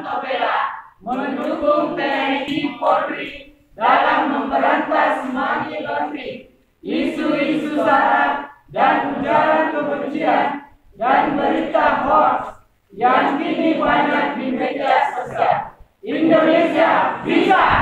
membela, mendukung TNI Polri dalam memberantas money laundering, isu-isu sara dan ujaran kebencian dan berita hoax yang kini banyak di media sosial. Indonesia bisa!